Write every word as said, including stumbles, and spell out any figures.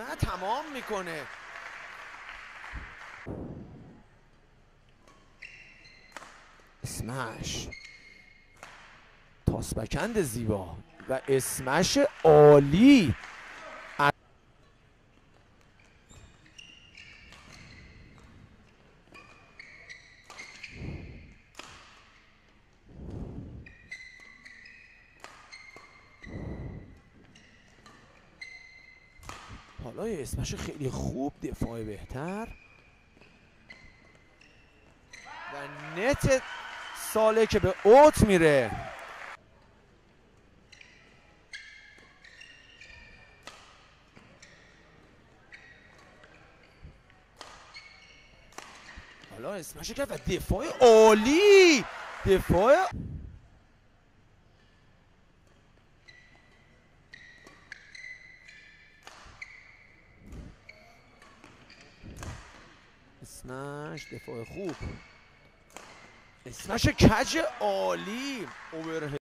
و تمام میکنه. اسمش تاس بکند زیبا و اسمش عالی. حالا اسمش خیلی خوب، دفاع بهتر و نت ساله که به اوت میره. حالا اسمش کرد و دفاع عالی، دفاع اسمش دفاع خوب، اسمش کج عالی. اوور